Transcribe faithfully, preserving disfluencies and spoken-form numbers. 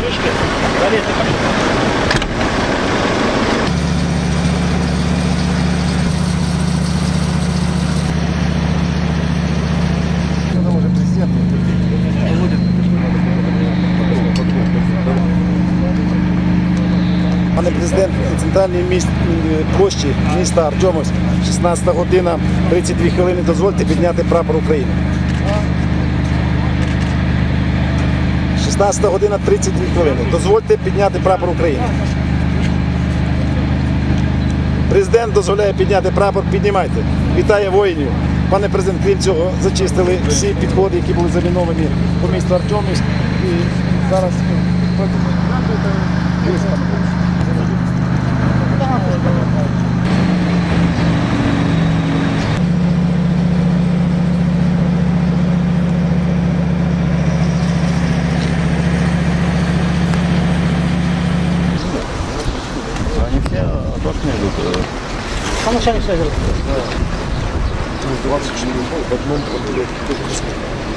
Пане президент, на центральній міст, площі міста Артемівськ, шістнадцята година тридцять дві хвилини, дозвольте підняти прапор України. шістнадцята година тридцять дві хвилини, дозвольте підняти прапор України. Президент дозволяє підняти прапор, піднімайте. Вітає воїнів. Пане президент, крім цього, зачистили всі підходи, які були заміновані по місту Артемівськ. І зараз... Они все отошли идут. А начальник связи? двадцать четыре в одном